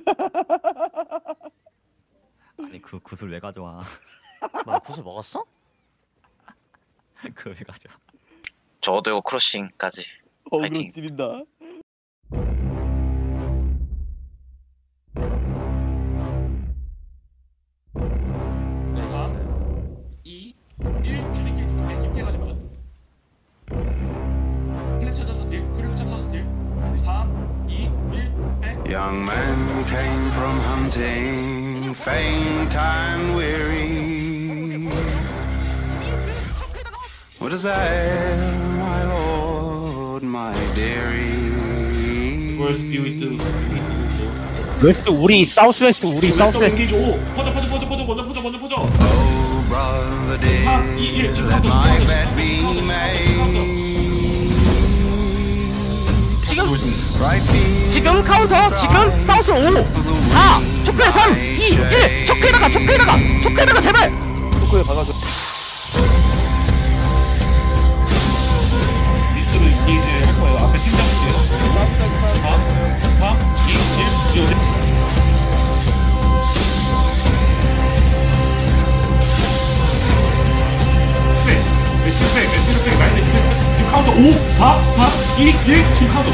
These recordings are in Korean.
아니 그 구슬 왜 가져와? 뭐 구슬 먹었어? 그걸 왜 가져와? 저도 이거 크로싱까지. 어그로 파이팅. 찌린다. 2, 1 주力쪽에 깊게 가지면 클랩 찾아서 딜, 클랩 찾아서 딜. 3, 2, 1 백. Young man came from hunting, faint and weary. What is that, my lord, my dearie? Where's beauty? 웨스트 우리 사우스웨스트 우리 사우스웨스트. engage 5. 퍼져 먼저 퍼져. Oh, brother dear, 3, 2, 1 지금 let 카운터 my 지금 bed be made. Right feet 지금 카운터 지금 사우스 5 4 초크에 3 2 1 초크에다가 제발. 토크에 박아줘. 리스트로 engage 할 거예요. 앞에 팀 잡을게요. 4, 3, 2, 1 웨스트로 백 라인 디펜스 지금 카운터 5 4 3 2 1 지금 카운터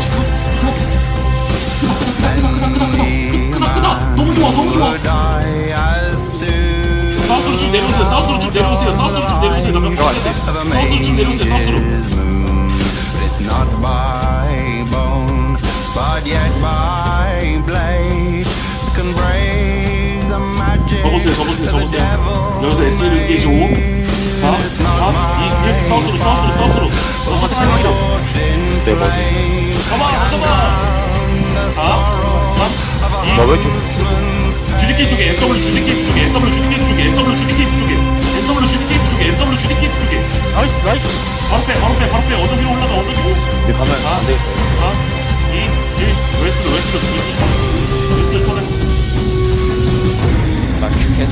크다 너무 좋아 die as soon 사우스로 쭉 내려오세요 사우스로 쭉 내려오세요 나몇 번 사우스로 쭉 내려오세요 사우스로 his moon. But it's not by bone, but yet by blade that can break the magic of the devil. 여기서 SE를 engage 5 4 3 2 1 사우스로 똑같이 세 명이다 네 번. 가봐 4 3 2 주디케이프 쪽에 MW 주디케이프 쪽에 나이스 바로 빼 언덕 위로 올라가 언덕 위로 내 가면 안 돼. 4 2 1 웨스트로 터내 나 큐캔.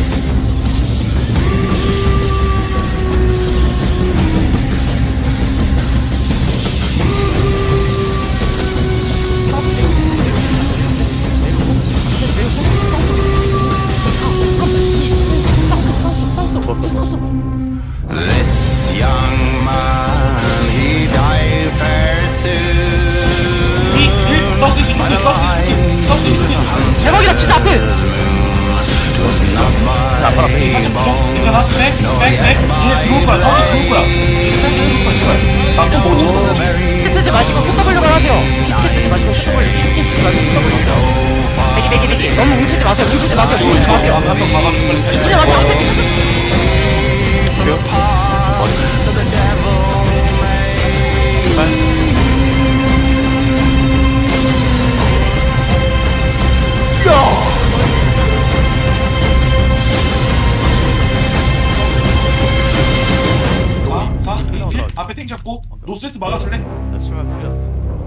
This young man, he died fair soon. 2 1 사우스에서 준비 대박이다 진짜 앞에. Not by 살짝 부정 괜찮아? 백 얘 들어올 거야 사우스 들어올 거야 제발 나또 못 쳤어 스키스지 마시고 훅더블류만 하세요. 스키스지 마시고 대기 너무 뭉치지 마세요. 뭉치지 마세요. 앞에 탱 잡고 노스웨스트 막아줄래? 나 치마 풀렸어.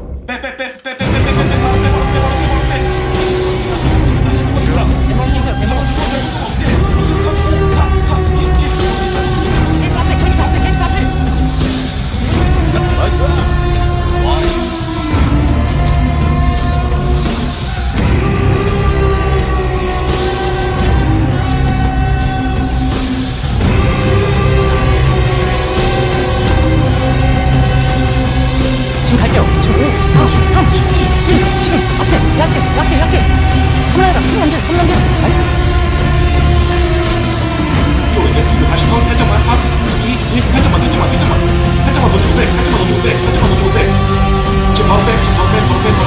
지금 갈게요. 지금 5 4 3 2 1 지금 앞에 약해 3라이다 3라이다 나이스. 웨스트 다시 턴 살짝만 3 2 1 살짝만 더 주고 돼 지금 바로 백